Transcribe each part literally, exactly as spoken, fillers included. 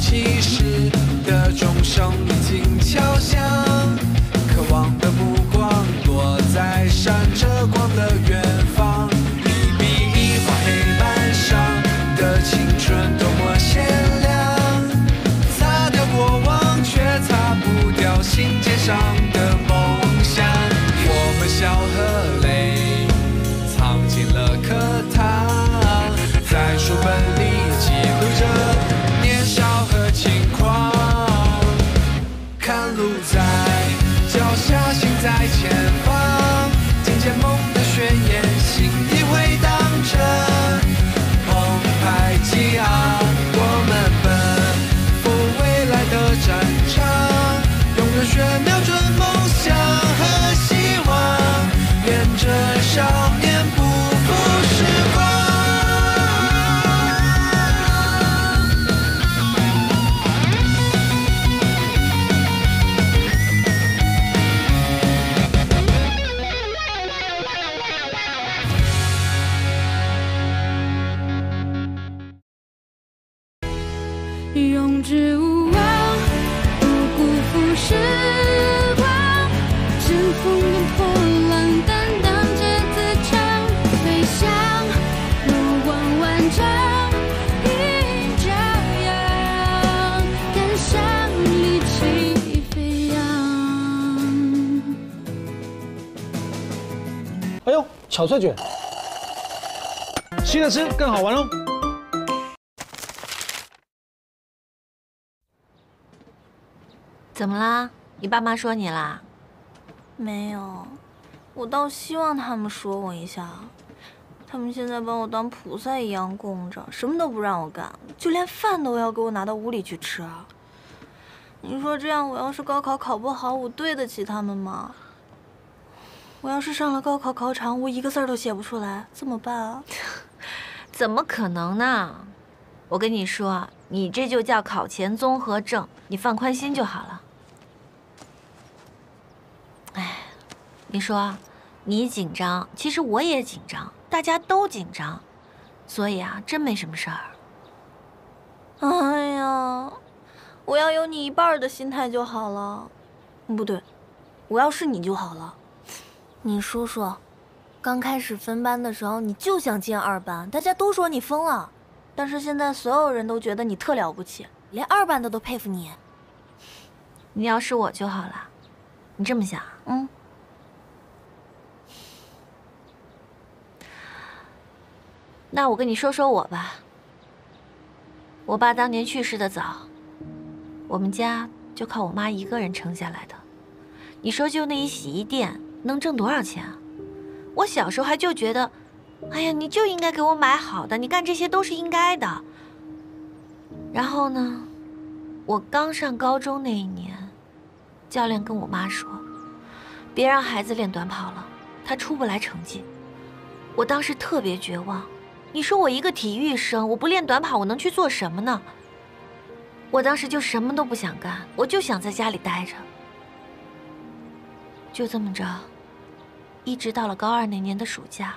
其实的钟声已经敲响，渴望的目光落在闪着光的远方，一笔一画黑板上的青春多么鲜亮，擦掉过往却擦不掉心尖上的梦想，我们笑和泪藏进了课堂，在书本里记录着年少和轻狂，看路在脚下，心在前方，听见梦的宣言，心底回荡着澎湃激昂，我们奔赴未来的战场，用热血瞄准梦想和希望，沿着少年不负时光。 用之无望，不辜负时光，乘风跟破浪，担当着自强，飞翔，目光万丈，一张扬，敢向力气飞扬。 哎呦，巧脆卷，新的吃更好玩喽！ 怎么啦？你爸妈说你啦？ 没有，我倒希望他们说我一下。他们现在把我当菩萨一样供着，什么都不让我干，就连饭都要给我拿到屋里去吃啊！你说这样，我要是高考考不好，我对得起他们吗？我要是上了高考考场，我一个字儿都写不出来，怎么办啊？ 怎么可能呢？我跟你说，你这就叫考前综合症，你放宽心就好了。哎，你说，你紧张，其实我也紧张，大家都紧张，所以啊，真没什么事儿。 哎呀，我要有你一半的心态就好了。不对，我要是你就好了。你说说，刚开始分班的时候，你就想进二班，大家都说你疯了。但是现在所有人都觉得你特了不起，连二班的都佩服你。 你要是我就好了，你这么想？ 嗯。 那我跟你说说我吧。我爸当年去世的早，我们家就靠我妈一个人撑下来的。你说就那一洗衣店能挣多少钱啊？我小时候还就觉得，哎呀，你就应该给我买好的，你干这些都是应该的。然后呢，我刚上高中那一年，教练跟我妈说，别让孩子练短跑了，他出不来成绩。我当时特别绝望，你说我一个体育生，我不练短跑，我能去做什么呢？我当时就什么都不想干，我就想在家里待着。就这么着，一直到了高二那年的暑假。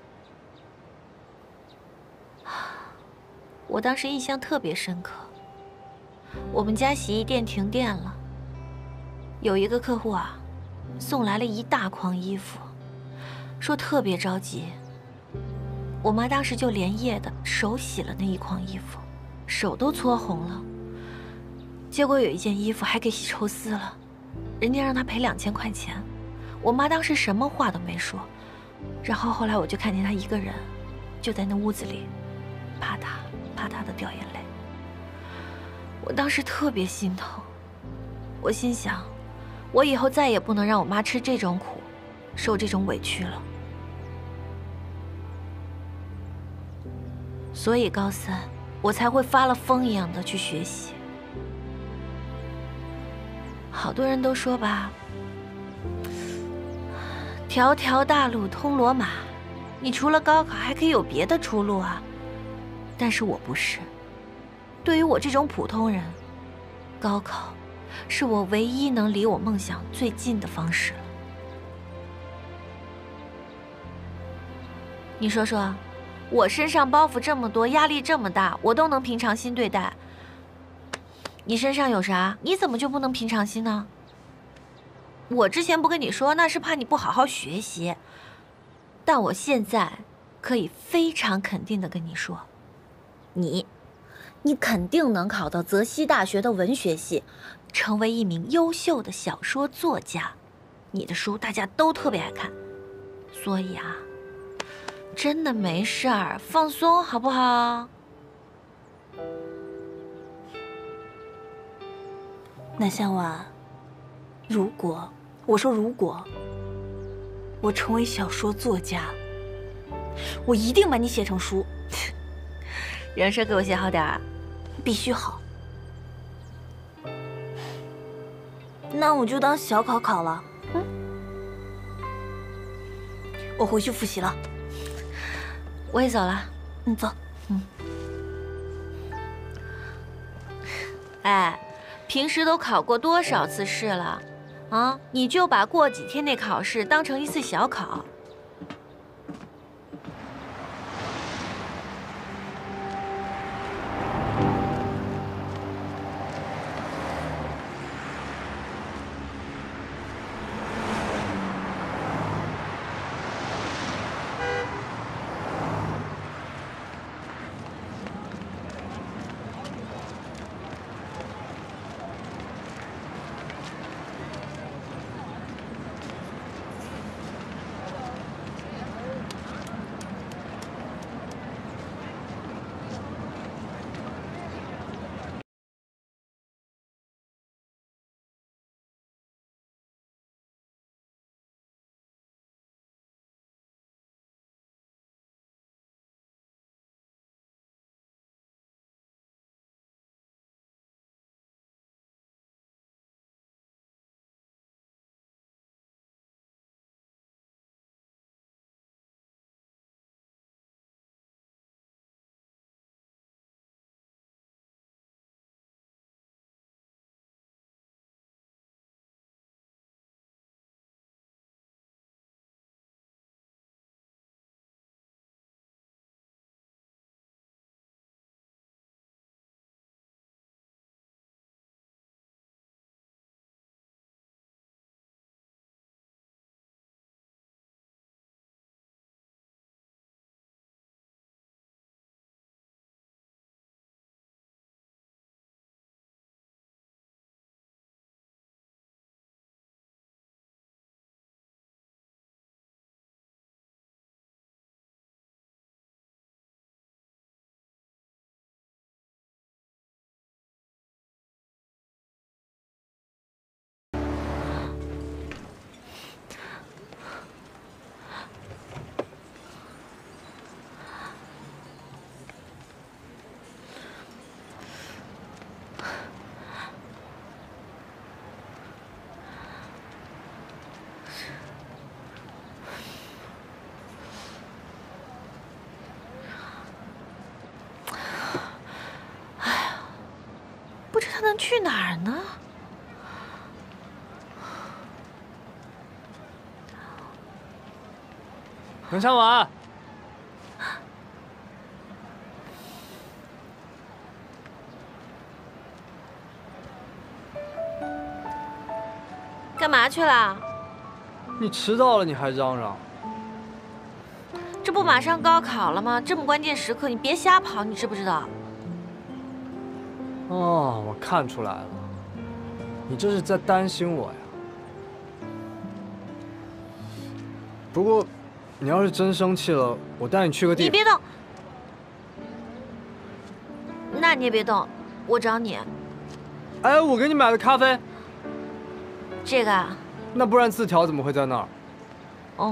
我当时印象特别深刻，我们家洗衣店停电了，有一个客户啊，送来了一大筐衣服，说特别着急。我妈当时就连夜的手洗了那一筐衣服，手都搓红了。结果有一件衣服还给洗抽丝了，人家让她赔两千块钱。我妈当时什么话都没说，然后后来我就看见她一个人，就在那屋子里，啪嗒啪嗒的掉眼泪。我当时特别心疼，我心想，我以后再也不能让我妈吃这种苦，受这种委屈了。所以高三我才会发了疯一样的去学习。好多人都说吧，条条大路通罗马，你除了高考还可以有别的出路啊。但是我不是，对于我这种普通人，高考是我唯一能离我梦想最近的方式了。你说说，我身上包袱这么多，压力这么大，我都能平常心对待， 你身上有啥？你怎么就不能平常心呢？我之前不跟你说，那是怕你不好好学习。但我现在可以非常肯定的跟你说，你，你肯定能考到泽西大学的文学系，成为一名优秀的小说作家。你的书大家都特别爱看，所以啊，真的没事儿，放松好不好？ 南向晚，如果我说如果我成为小说作家，我一定把你写成书。 人设给我写好点儿， 必须好。那我就当小考考了。嗯，我回去复习了。 我也走了。 你走。 嗯。哎，平时都考过多少次试了？啊，你就把过几天那考试当成一次小考。不知他能去哪儿呢？ 南向晚， 干嘛去了？ 你迟到了你还嚷嚷？ 这不马上高考了吗？这么关键时刻，你别瞎跑，你知不知道？ 哦，我看出来了，你这是在担心我呀。不过，你要是真生气了，我带你去个地方。 你别动，那你也别动，我找你。 哎，我给你买的咖啡。 这个啊？ 那不然字条怎么会在那儿？ 哦。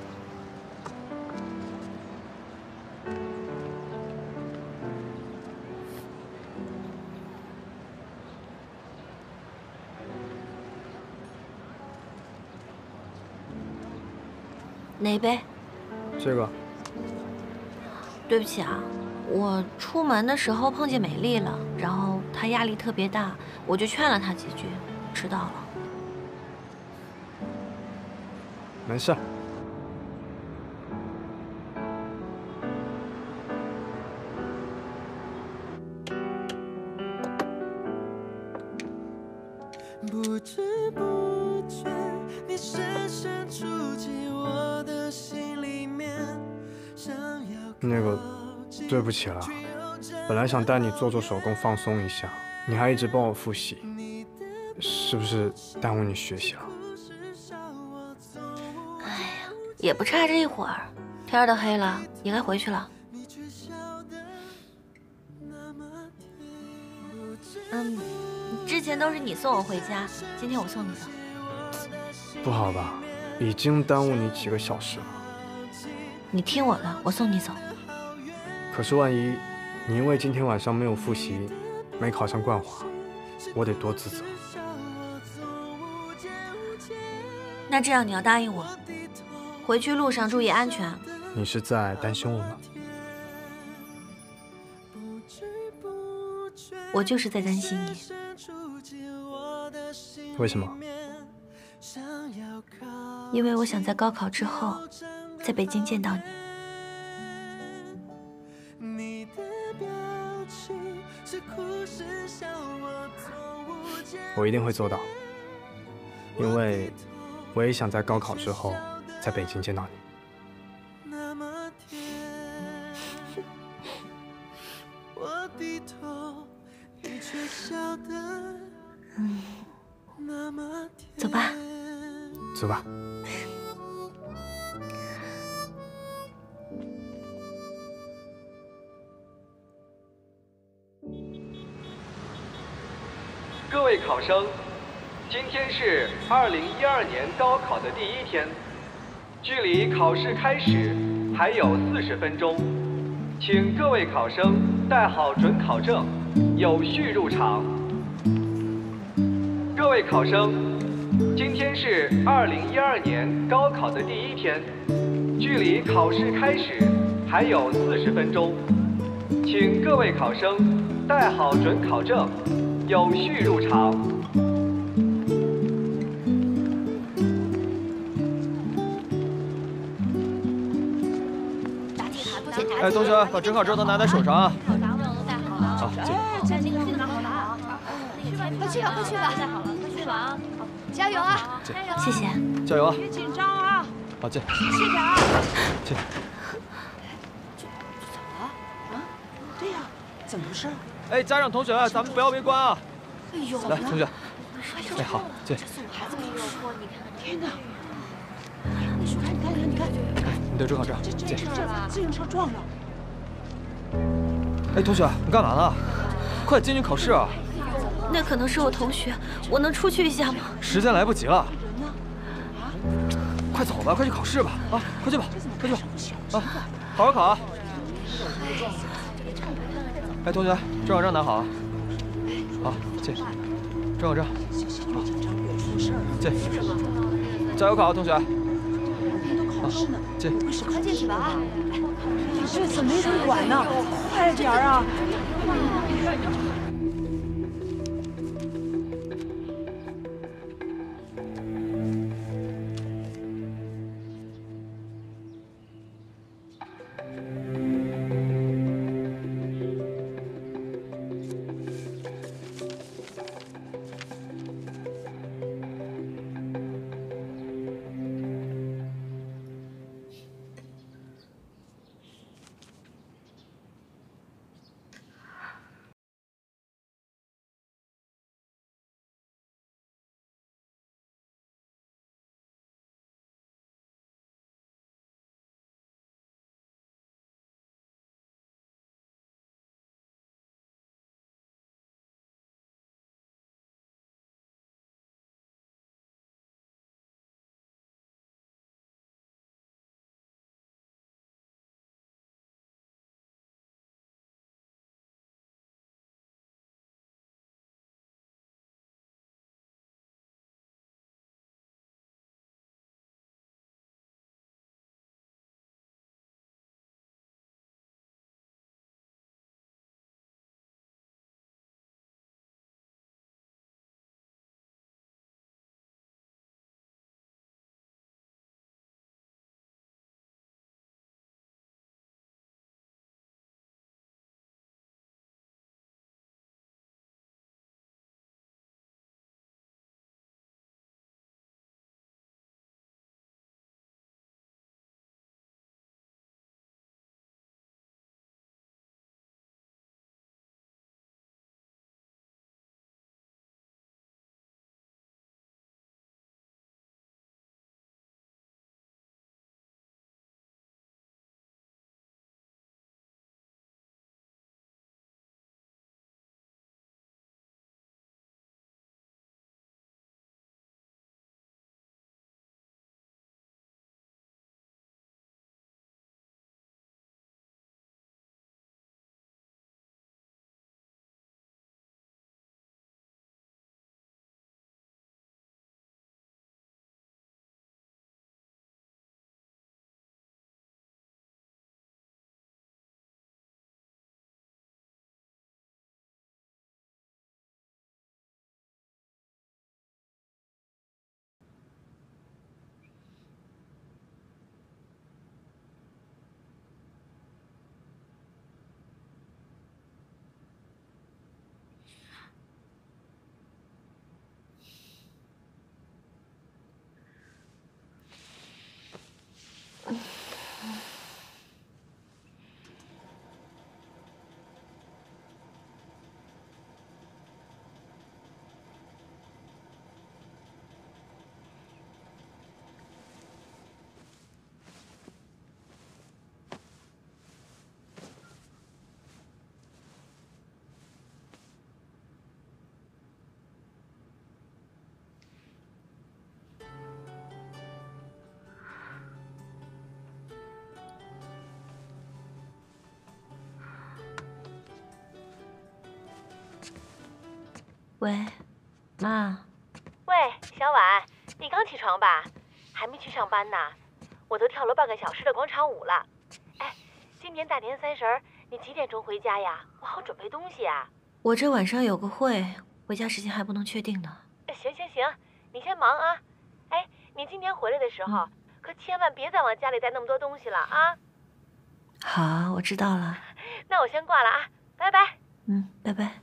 哪一杯？ 这个。 对不起啊，我出门的时候碰见美丽了，然后她压力特别大，我就劝了她几句，迟到了。 没事。 不知不觉，你深深触进我的心里面。想要那个，对不起了，本来想带你做做手工放松一下，你还一直帮我复习，是不是耽误你学习了？ 哎呀，也不差这一会儿，天都黑了，也该回去了。嗯，之前都是你送我回家，今天我送你走。 不好吧，已经耽误你几个小时了。 你听我的，我送你走。 可是万一你因为今天晚上没有复习，没考上冠华，我得多自责。 那这样你要答应我，回去路上注意安全。 你是在担心我吗？ 我就是在担心你。 为什么？ 因为我想在高考之后，在北京见到你。 我一定会做到，因为我也想在高考之后，在北京见到你。 嗯，走吧， 走吧。 各位考生，今天是二零一二年高考的第一天，距离考试开始还有四十分钟，请各位考生带好准考证，有序入场。各位考生，今天是二零一二年高考的第一天，距离考试开始还有四十分钟，请各位考生带好准考证，有序入场。 哎，同学，把准考证都拿在手上啊！ 好，这这个拿好了啊！快去吧，快去吧！带好了，快去吧啊！加油啊！ 谢谢。 加油啊！ 别紧张啊！ 好，进。 细点啊！ 进。 这这怎么了？啊？对呀，怎么回事？ 哎，家长同学，咱们不要围观啊！ 哎呦， 来，同学。哎，好，进。 孩子没有过，你看，天哪！你说看，你看，你看，你看， 你的准考证， 这这这自行车撞了。 哎，同学，你干嘛呢？快进去考试啊！ 那可能是我同学，我能出去一下吗？ 时间来不及了。快走吧，快去考试吧！啊，快去吧，快去吧！啊，好好考啊！哎，同学，准考证拿好啊！好，进。准考证，好，进。加油考啊，同学！ 好， 进。 快进去吧啊！这次没人管呢，快点啊！ 喂，妈。 喂，小婉，你刚起床吧？还没去上班呢。我都跳了半个小时的广场舞了。哎，今年大年三十儿，你几点钟回家呀？我好准备东西啊。 我这晚上有个会，回家时间还不能确定呢。 行行行，你先忙啊。哎，你今年回来的时候，嗯、可千万别再往家里带那么多东西了啊。 好，我知道了。 那我先挂了啊，拜拜。 嗯，拜拜。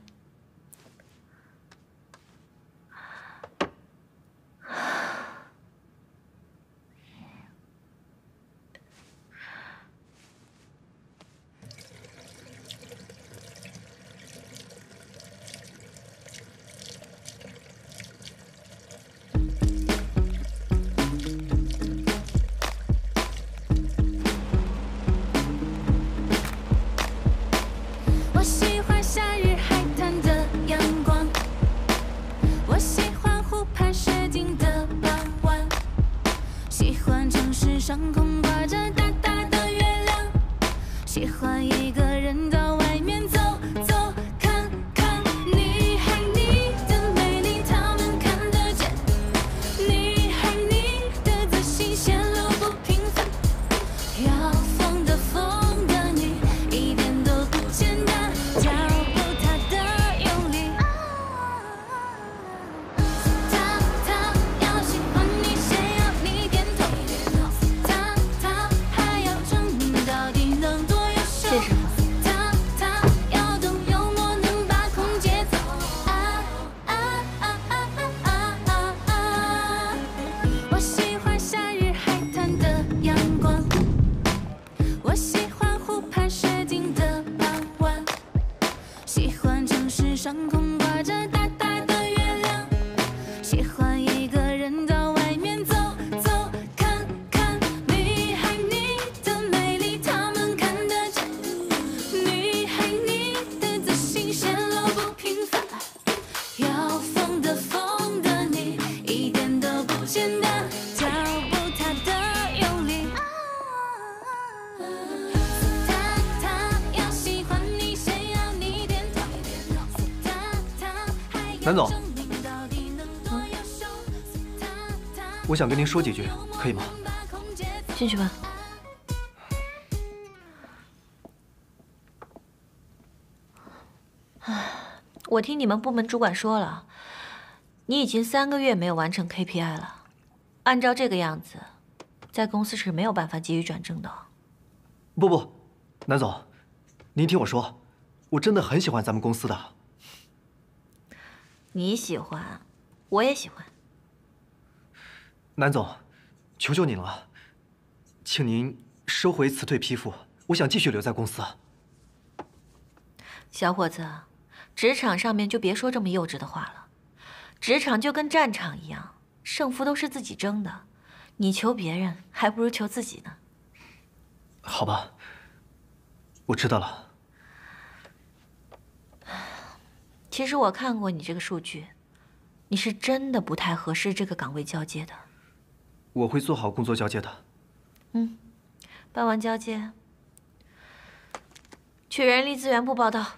上空挂着大大的月亮，喜欢一个人到外面走走看看，你还你的美丽他们看得见，你还你的自信显露不平凡，要疯的疯的你一点都不简单，脚步踏的用力，他他要喜欢你谁要你点头， 谢师傅。 他他要懂幽默，能把控节奏。啊啊啊啊啊啊啊！我喜欢夏日海滩的阳光，我喜欢湖畔射进的傍晚，喜欢城市上空挂着大大的月亮，喜欢一个人到外面走走看看，你还你的美丽他们看得见。你还你的自信显露不平凡，要疯的疯的你一点都不简单，脚步踏的用力。他他要喜欢你谁要你点头，他他还要南总， 证明到底能多优秀。 我想跟您说几句，可以吗？ 进去吧。我听你们部门主管说了，你已经三个月没有完成 K P I 了。按照这个样子，在公司是没有办法给予转正的。 不不，南总，您听我说，我真的很喜欢咱们公司的。 你喜欢，我也喜欢。 南总，求求您了，请您收回辞退批复，我想继续留在公司。 小伙子。职场上面就别说这么幼稚的话了，职场就跟战场一样，胜负都是自己争的，你求别人还不如求自己呢。 好吧，我知道了。 其实我看过你这个数据，你是真的不太合适这个岗位交接的。 我会做好工作交接的。 嗯，办完交接，去人力资源部报到。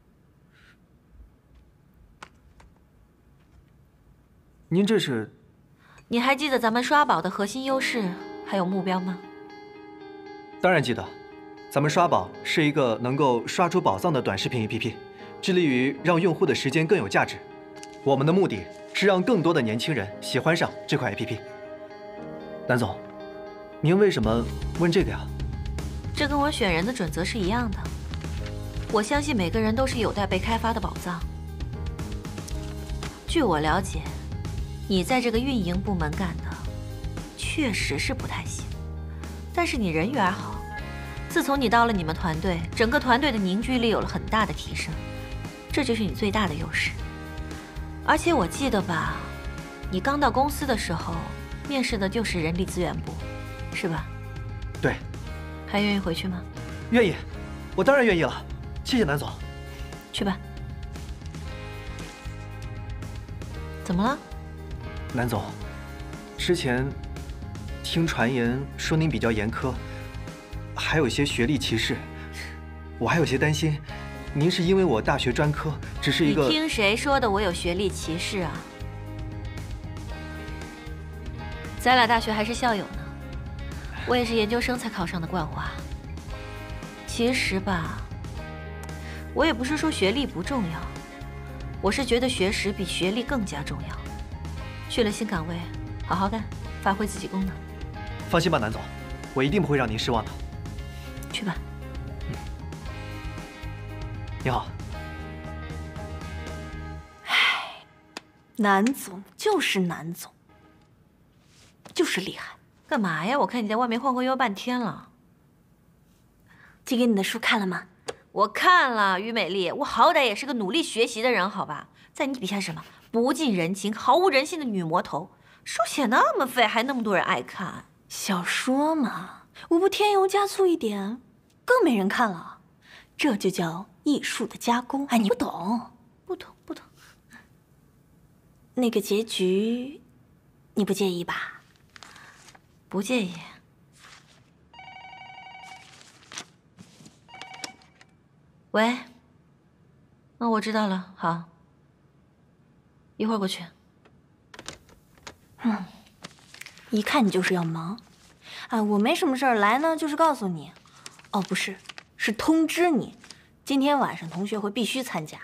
您这是？ 你还记得咱们刷宝的核心优势还有目标吗？ 当然记得，咱们刷宝是一个能够刷出宝藏的短视频 A P P， 致力于让用户的时间更有价值。我们的目的是让更多的年轻人喜欢上这款 A P P。南总，您为什么问这个呀？ 这跟我选人的准则是一样的。我相信每个人都是有待被开发的宝藏。据我了解。你在这个运营部门干的，确实是不太行，但是你人缘好。自从你到了你们团队，整个团队的凝聚力有了很大的提升，这就是你最大的优势。而且我记得吧，你刚到公司的时候，面试的就是人力资源部，是吧？ 对。 还愿意回去吗？ 愿意，我当然愿意了。谢谢南总。 去吧。怎么了？ 南总，之前听传言说您比较严苛，还有些学历歧视，我还有些担心， 您是因为我大学专科只是一个…… 你听谁说的我有学历歧视啊？咱俩大学还是校友呢，我也是研究生才考上的冠华。其实吧，我也不是说学历不重要，我是觉得学识比学历更加重要。去了新岗位，好好干，发挥自己功能。 放心吧，南总，我一定不会让您失望的。 去吧。 嗯。你好。 唉，南总就是南总，就是厉害。 干嘛呀？我看你在外面晃晃悠半天了。 寄给你的书看了吗？ 我看了，于美丽，我好歹也是个努力学习的人，好吧？在你笔下是什么？不近人情、毫无人性的女魔头。书写那么废，还那么多人爱看。 小说嘛，我不添油加醋一点，更没人看了。这就叫艺术的加工。哎，你不懂， 不懂，不懂。 那个结局，你不介意吧？ 不介意。喂，那、哦、我知道了，好，一会儿过去。 嗯，一看你就是要忙。啊，我没什么事儿，来呢就是告诉你，哦，不是，是通知你，今天晚上同学会必须参加。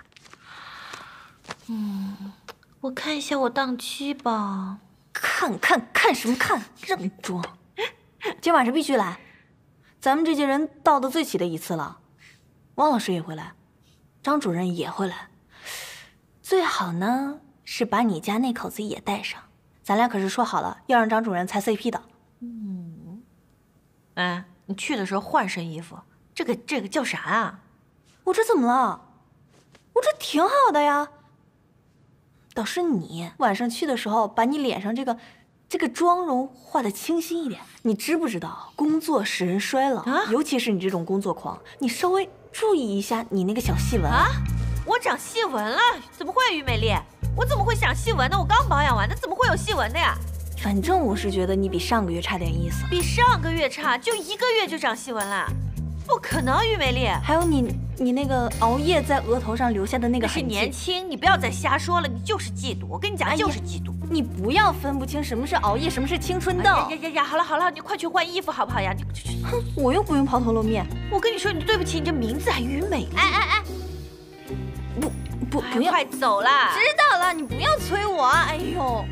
嗯，我看一下我档期吧。 看看看什么看？认装。今晚上必须来，咱们这届人到的最齐的一次了。汪老师也会来，张主任也会来，最好呢是把你家那口子也带上。咱俩可是说好了要让张主任猜 C P 的。 嗯，哎，你去的时候换身衣服，这个这个叫啥啊？ 我这怎么了？我这挺好的呀。倒是你晚上去的时候，把你脸上这个这个妆容画得清新一点。你知不知道工作使人衰老，啊、尤其是你这种工作狂，你稍微注意一下你那个小细纹啊！我长细纹了？怎么会？于美丽，我怎么会长细纹呢？我刚保养完的，怎么会有细纹的呀？ 反正我是觉得你比上个月差点意思。 比上个月差？就一个月就长细纹了？不可能，于美丽。 还有你，你那个熬夜在额头上留下的那个痕迹。 是年轻，你不要再瞎说了，你就是嫉妒。我跟你讲，就是嫉妒。 你不要分不清什么是熬夜，什么是青春痘。 呀呀呀呀！好了好了，你快去换衣服好不好呀？你哼，我又不用抛头露面。 我跟你说，你对不起你这名字还于美丽。 哎哎哎，不不不要， 快走啦！ 知道了，你不要催我。哎呦，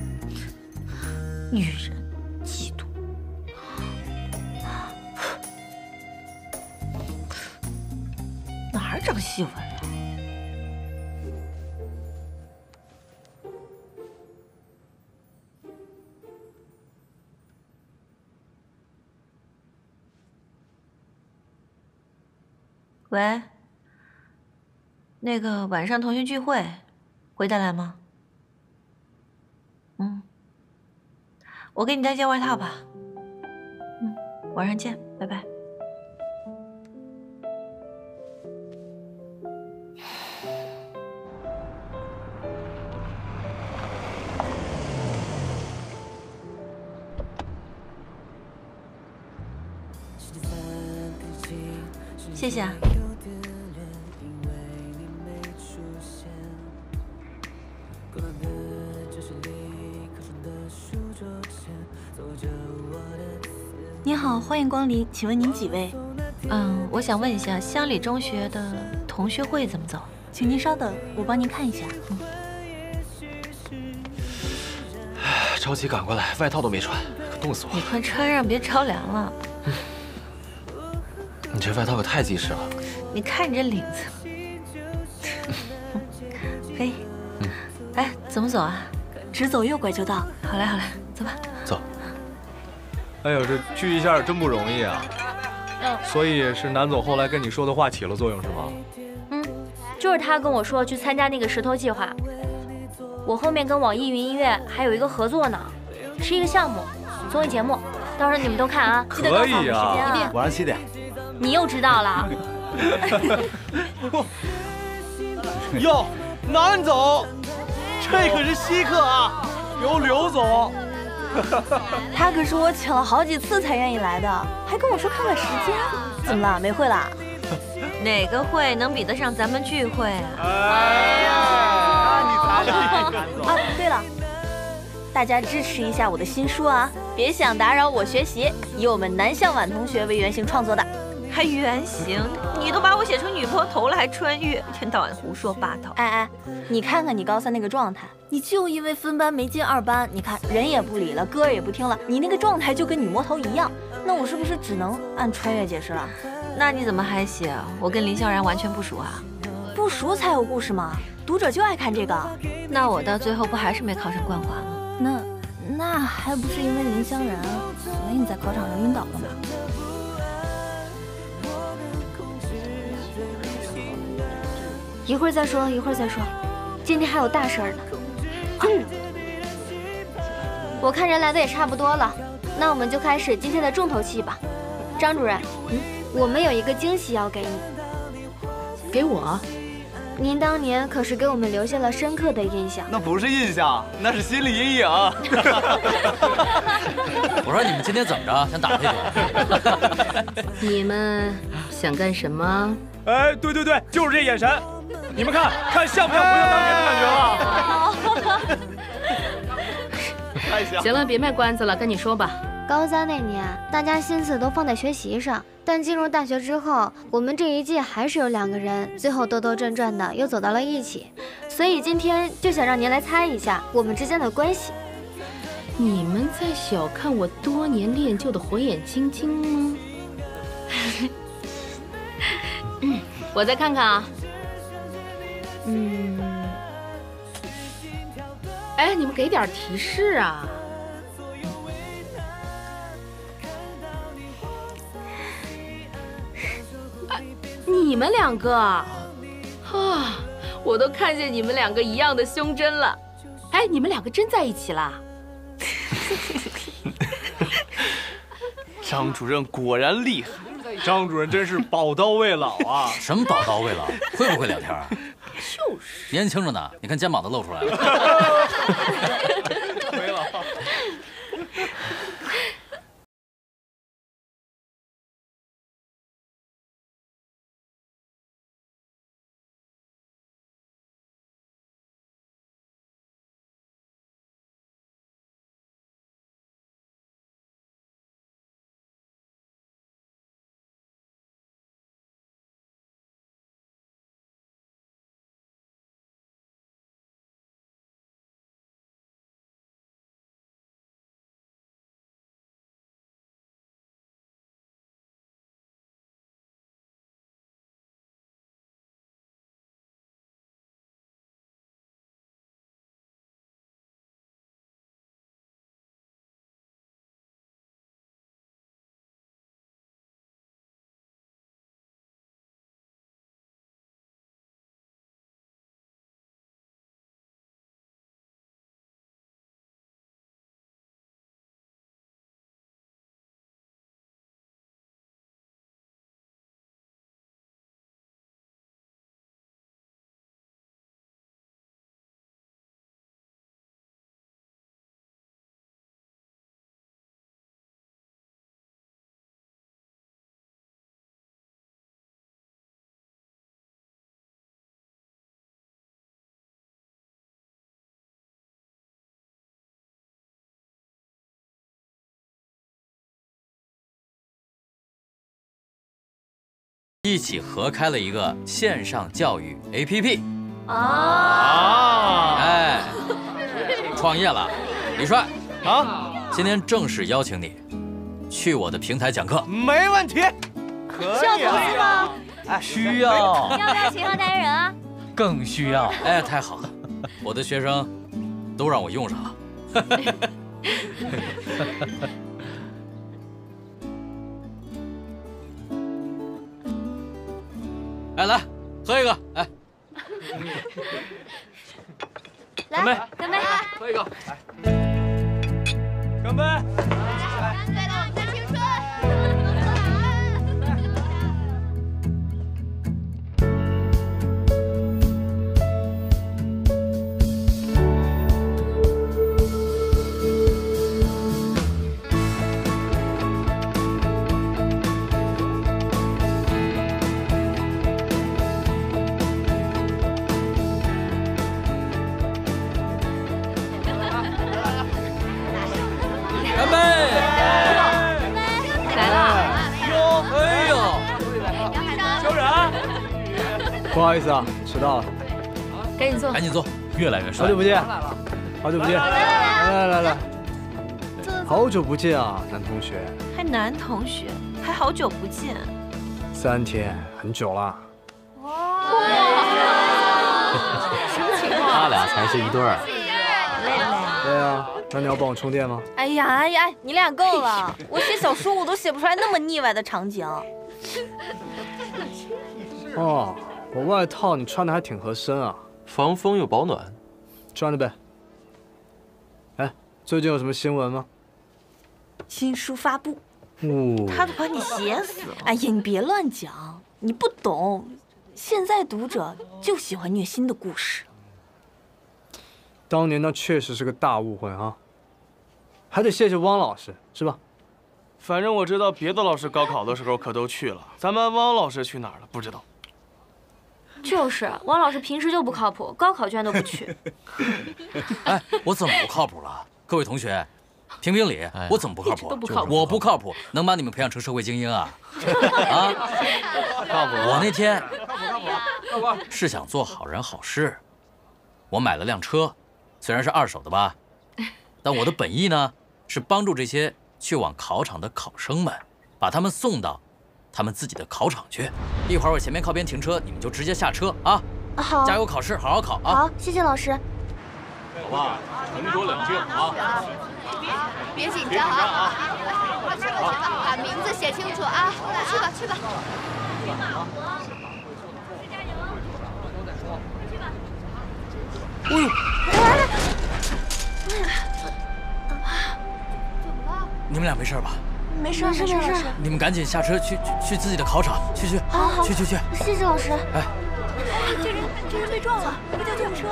女人嫉妒。哪儿长细纹了？喂，那个晚上同学聚会，回得来吗？嗯，我给你带件外套吧。嗯，晚上见，拜拜。谢谢啊。 你好，欢迎光临，请问您几位？ 嗯，我想问一下，乡里中学的同学会怎么走？ 请您稍等，我帮您看一下。嗯、 着急赶过来，外套都没穿，可冻死我了。 你快穿上，别着凉了。 嗯、你这外套可太及时了。 你看你这领子，可以。嗯。哎，怎么走啊？ 直走右拐就到。 好嘞，好嘞，走吧。 走。 哎呦，这聚一下真不容易啊！嗯，所以是南总后来跟你说的话起了作用是吗？ 嗯，就是他跟我说去参加那个石头计划，我后面跟网易云音乐还有一个合作呢，是一个项目，综艺节目，到时候你们都看啊，记得告诉我们时间啊。 一定。晚上七点。 你又知道了？ 哟，南总，这可是稀客啊，有刘总。 他可是我请了好几次才愿意来的，还跟我说看看时间。怎么了？没会啦？ 哪个会能比得上咱们聚会啊？ 哎呀，你才啊，对了，大家支持一下我的新书啊！别想打扰我学习，以我们南向晚同学为原型创作的。 还原型？你都把我写成女魔头了，还穿越，一天到晚胡说八道。 哎哎，你看看你高三那个状态，你就因为分班没进二班，你看人也不理了，歌也不听了，你那个状态就跟女魔头一样。那我是不是只能按穿越解释了？ 那你怎么还写？我跟林萧然完全不熟啊。 不熟才有故事嘛，读者就爱看这个。 那我到最后不还是没考上冠华吗？ 那那还不是因为林香然，所以你在考场上晕倒了吗？ 一会儿再说，一会儿再说，今天还有大事儿呢。嗯，我看人来的也差不多了，那我们就开始今天的重头戏吧。张主任，嗯，我们有一个惊喜要给你。 给我？ 您当年可是给我们留下了深刻的印象。 那不是印象，那是心理阴影。 我说你们今天怎么着？想打他一顿？ 你们想干什么？ 哎，对对对，就是这眼神。你们看看像不像回到当年的感觉了？ 太像。 行了，别卖关子了，跟你说吧。 高三那年，大家心思都放在学习上，但进入大学之后，我们这一届还是有两个人，最后兜兜转转的又走到了一起。所以今天就想让您来猜一下我们之间的关系。 你们在小看我多年练就的火眼金睛吗？嗯，我再看看啊。嗯，哎，你们给点提示啊！哎，你们两个啊，我都看见你们两个一样的胸针了。哎，你们两个真在一起啦？ 张主任果然厉害，张主任真是宝刀未老啊！ 什么宝刀未老？会不会聊天啊？ 就是， 年轻着呢，你看肩膀都露出来了。 没了。 一起合开了一个线上教育 A P P。 啊！ 哎，创业了，李帅啊！ 今天正式邀请你去我的平台讲课。 没问题，可以。 需要投资吗？ 哎，需要。 要不要请上代言人啊？ 更需要。哎，太好了，我的学生都让我用上了。哎，来喝一个，哎， 来， 干杯， 干杯， 喝一个，来，干杯！ 干杯了，大青春！ 不好意思啊，迟到了。 赶紧坐， 赶紧坐，越来越帅。 好久不见，好久不见，来来来来，好久不见啊，男同学。 还男同学，还好久不见。 三天，很久了。 什么情况？ 他俩才是一对儿。 累累。 对啊，那你要帮我充电吗？ 哎呀哎呀，你俩够了！我写小说我都写不出来那么腻歪的场景。 哦，我外套你穿的还挺合身啊， 防风又保暖， 穿着呗。哎，最近有什么新闻吗？ 新书发布。 哦， 他都把你写死了。 哎呀，你别乱讲，你不懂。现在读者就喜欢虐心的故事。 当年那确实是个大误会啊，还得谢谢汪老师，是吧？ 反正我知道别的老师高考的时候可都去了，咱们汪老师去哪儿了？不知道。 就是汪老师平时就不靠谱，高考居然都不去。 哎，我怎么不靠谱了？各位同学，评评理，我怎么不靠谱？ 都不靠谱。 我不靠谱，能把你们培养成社会精英啊？啊？ 靠谱！ 我那天是想做好人好事，我买了辆车，虽然是二手的吧，但我的本意呢是帮助这些去往考场的考生们，把他们送到他们自己的考场去。一会儿我前面靠边停车，你们就直接下车啊！ 好， 加油考试，好好考啊！ 好，谢谢老师。 好吧，沉着冷静啊！ 别紧张啊！把名字写清楚啊！去吧，去吧。 哎呦！你们俩没事吧？ 没事， 没事，没事。 你们赶紧下车去去去自己的考场，去去， 好，好， 去去去。 谢谢老师。 哎， 这人这人被撞了，快叫救护车！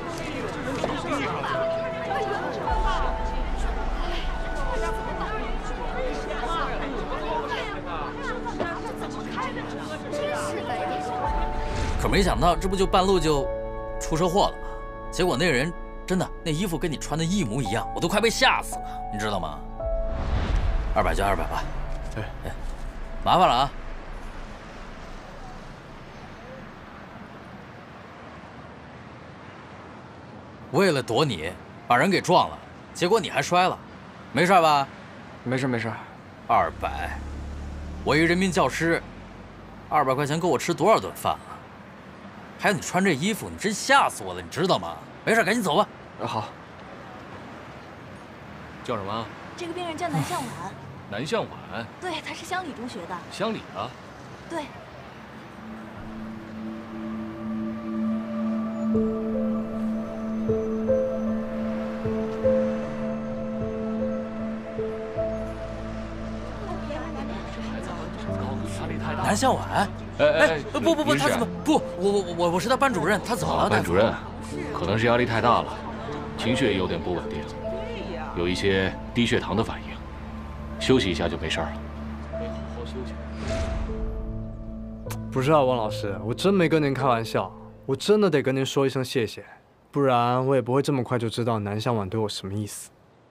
可没想到，这不就半路就出车祸了吗？结果那人真的那衣服跟你穿的一模一样，我都快被吓死了，你知道吗？二百就二百吧。 哎哎，麻烦了啊！为了躲你，把人给撞了，结果你还摔了，没事吧？ 没事没事。 二百，我一人民教师，二百块钱够我吃多少顿饭了？还有你穿这衣服，你真吓死我了，你知道吗？没事，赶紧走吧。 好。 叫什么？ 这个病人叫南向晚。 南向晚。 对，他是乡里中学的。 乡里的。 对。 南向晚。 哎哎， 不不不，他怎么不？我我我我是他班主任，他怎么了？ 班主任，可能是压力太大了，情绪也有点不稳定，有一些低血糖的反应，休息一下就没事了。好好休息。 不是啊，汪老师，我真没跟您开玩笑，我真的得跟您说一声谢谢，不然我也不会这么快就知道南向晚对我什么意思。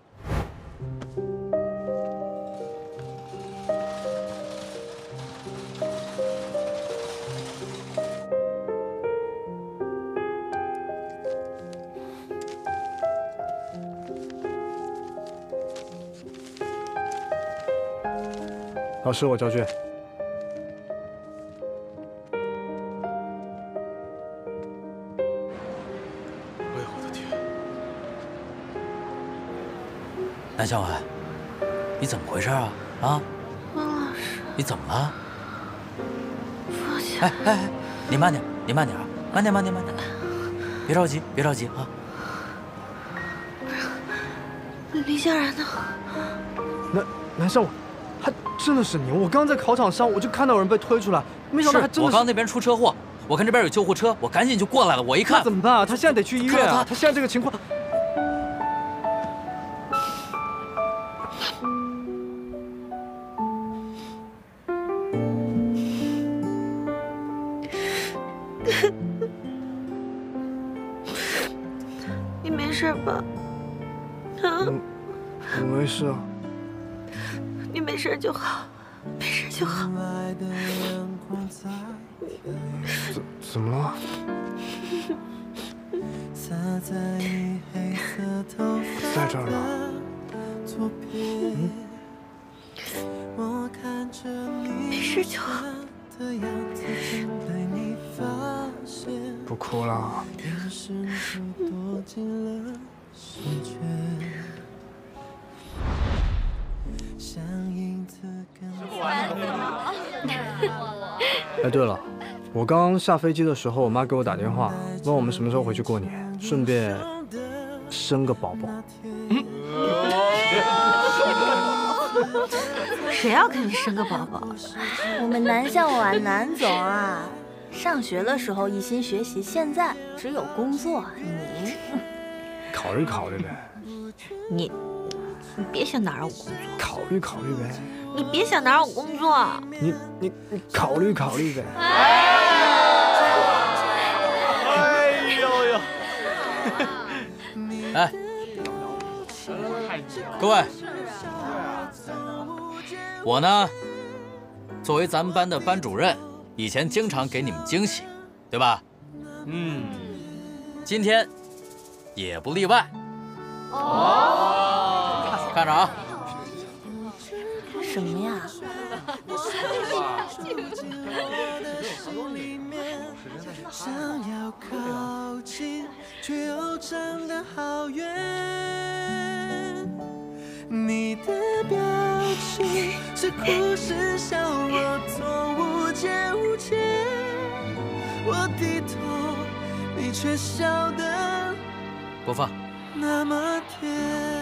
老师，我交卷。 哎呦我的天！ 南向晚，你怎么回事啊？啊？ 汪老师， 你怎么了？ 抱歉。 哎哎哎，你慢点，你慢点啊，慢点慢点慢点，别着急，别着急啊。 李小然呢？ 南南向晚。还真的是你！我刚在考场上，我就看到有人被推出来，没想到还真的是。 我刚那边出车祸，我看这边有救护车，我赶紧就过来了。我一看， 那怎么办啊？他现在得去医院啊！他现在这个情况。 你没事吧？啊？ 我没事啊。 你没事就好。 没事就好。 怎怎么了？在这儿呢。 嗯，没事就好。 不哭了。哎，对了，我刚下飞机的时候，我妈给我打电话，问我们什么时候回去过年，顺便生个宝宝。 谁要给你生个宝宝？ 我们南向晚南总啊，上学的时候一心学习，现在只有工作。你考虑考虑呗。 你你别想打扰我工作。 考虑考虑呗。 你别想打扰我工作。 你你你考虑考虑呗。 哎呦呦！ 哎，各位，我呢，作为咱们班的班主任，以前经常给你们惊喜，对吧？嗯，今天也不例外。哦，看着啊。 什么呀？ 想要靠近，却又站得好远。你的表情是哭是笑，我都无解无解。我低头，你却笑得播放。 那么甜。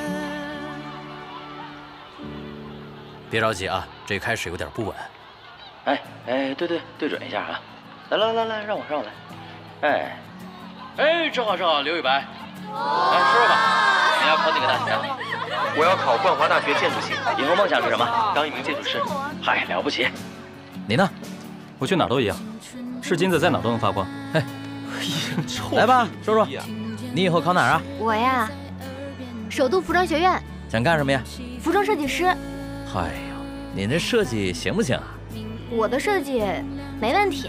别着急啊，这开始有点不稳。 哎哎，对对，对准一下啊！来来来来，让我让我来。哎哎，正好正好，刘宇白，来说说吧，你要考哪个大学啊？我要考冠华大学建筑系。以后梦想是什么？当一名建筑师。嗨，了不起。 你呢？ 我去哪儿都一样，是金子在哪儿都能发光。 哎，来吧，说说，你以后考哪儿啊？ 我呀，首都服装学院。 想干什么呀？ 服装设计师。 哎呦，你这设计行不行啊？ 我的设计没问题。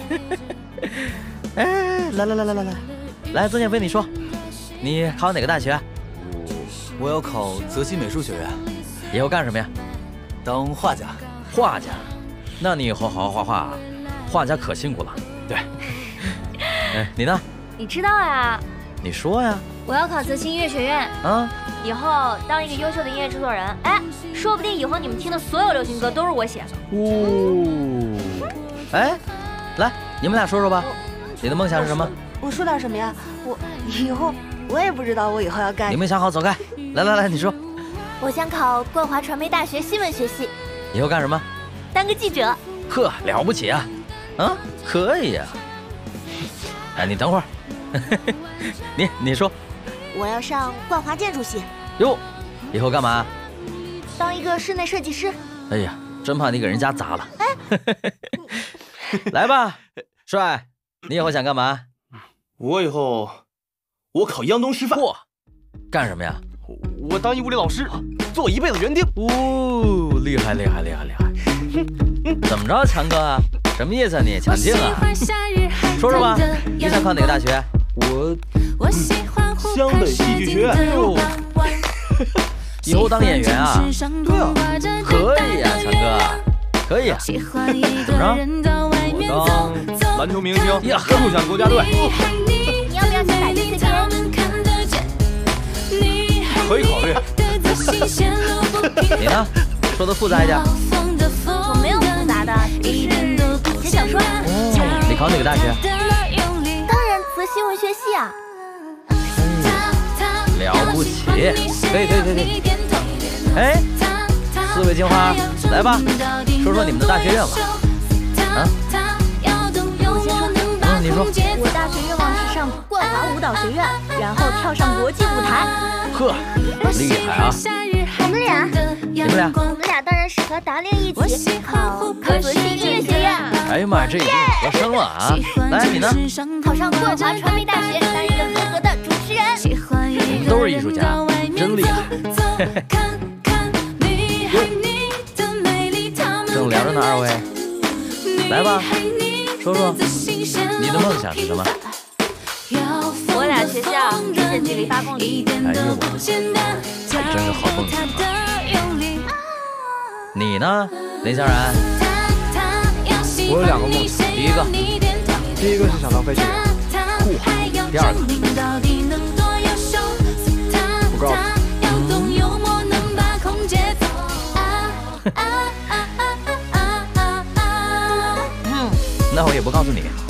哎，来来来来来来，来，曾建飞，你说，你考哪个大学？ 我要考泽西美术学院。 以后干什么呀？ 当画家。 画家？那你以后好好画画，画家可辛苦了。 对。 哎，你呢？ 你知道呀？ 你说呀。 我要考泽西音乐学院。 啊。 以后当一个优秀的音乐制作人，哎，说不定以后你们听的所有流行歌都是我写的。 哦，哎，来，你们俩说说吧，你的梦想是什么？ 我说点什么呀？我以后我也不知道我以后要干。 你没想好，走开。来来来，你说。 我想考冠华传媒大学新闻学系。 以后干什么？ 当个记者。 呵，了不起啊！啊，可以呀。哎，你等会儿，你你说。 我要上冠华建筑系。 哟，以后干嘛？ 当一个室内设计师。 哎呀，真怕你给人家砸了。哎，来吧，帅，你以后想干嘛？ 我以后，我考央东师范。 嚯，干什么呀？ 我当一物理老师，做一辈子园丁。 哦，厉害厉害厉害厉害！怎么着，强哥啊？什么意思啊你？抢镜啊？说说吧，你想考哪个大学？ 我湘北戏剧学院。 哟，以后当演员啊？ 对啊， 可以呀，强哥，可以啊。怎么着？ 我当篮球明星呀， 入选国家队。 你要不要想改进 C P A？ 可以考虑。 你呢？说的复杂一点。 我没有复杂的，只是写小说。 哦，你考哪个大学？ 当然择新闻学系啊。 了不起，可以可以可以可以。哎，四位金花，来吧，说说你们的大学愿望。啊？ 我先说。 嗯，你说。 我大学愿望是上冠华舞蹈学院，然后跳上国际舞台。 呵，厉害啊！ 我们俩， 你们俩， 我们俩当然是和达令一起考考泽西音乐学院。 哎呀妈呀，这已经合声了啊！来，你呢？ 考上冠华传媒大学，当一个合格的主持人。 我们都是艺术家，真厉害！正聊着呢，二来吧，说说你的梦想是什么？ 我俩学校只距离八公里。 哎呦我的天，还真是好梦想啊！你呢，林香然？ 我有两个梦想， 第一个， 第一个是想当飞行员，酷； 第二个， 不告诉你。 嗯，那我也不告诉你。